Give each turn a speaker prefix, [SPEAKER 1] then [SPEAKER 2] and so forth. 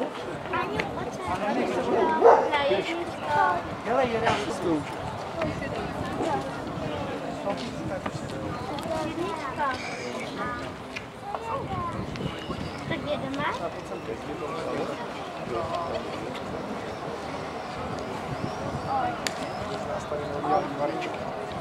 [SPEAKER 1] Aniu, očekávám. Na jedničko.
[SPEAKER 2] Hele, jedáčku.
[SPEAKER 1] Jednička. Tak jedeme?
[SPEAKER 2] Nás tady neudělali varičky.